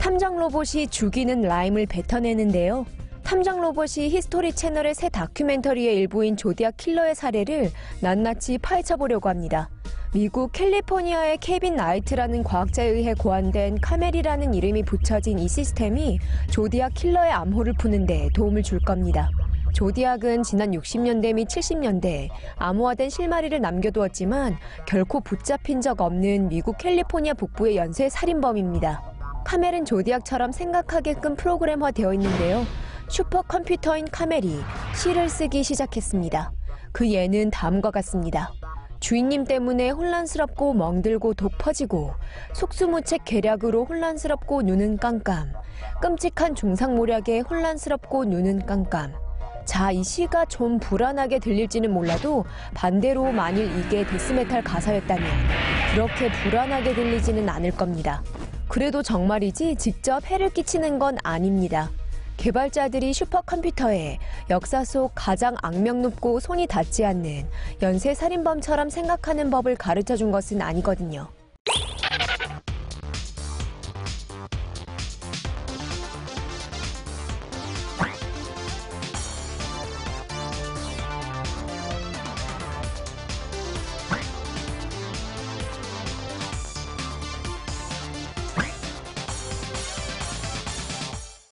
탐정 로봇이 죽이는 라임을 뱉어내는데요. 탐정 로봇이 히스토리 채널의 새 다큐멘터리의 일부인 조디악 킬러의 사례를 낱낱이 파헤쳐보려고 합니다. 미국 캘리포니아의 케빈 나이트라는 과학자에 의해 고안된 카멜이라는 이름이 붙여진 이 시스템이 조디악 킬러의 암호를 푸는 데 도움을 줄 겁니다. 조디악은 지난 60년대 및 70년대 암호화된 실마리를 남겨두었지만 결코 붙잡힌 적 없는 미국 캘리포니아 북부의 연쇄 살인범입니다. 카멜은 조디악처럼 생각하게끔 프로그램화되어 있는데요. 슈퍼컴퓨터인 카멜이 시를 쓰기 시작했습니다. 그 예는 다음과 같습니다. 주인님 때문에 혼란스럽고 멍들고 독 퍼지고 속수무책 계략으로 혼란스럽고 눈은 깜깜 끔찍한 중상모략에 혼란스럽고 눈은 깜깜. 자, 이 시가 좀 불안하게 들릴지는 몰라도 반대로 만일 이게 데스메탈 가사였다면 그렇게 불안하게 들리지는 않을 겁니다. 그래도 정말이지 직접 해를 끼치는 건 아닙니다. 개발자들이 슈퍼컴퓨터에 역사 속 가장 악명 높고 손이 닿지 않는 연쇄살인범처럼 생각하는 법을 가르쳐준 것은 아니거든요.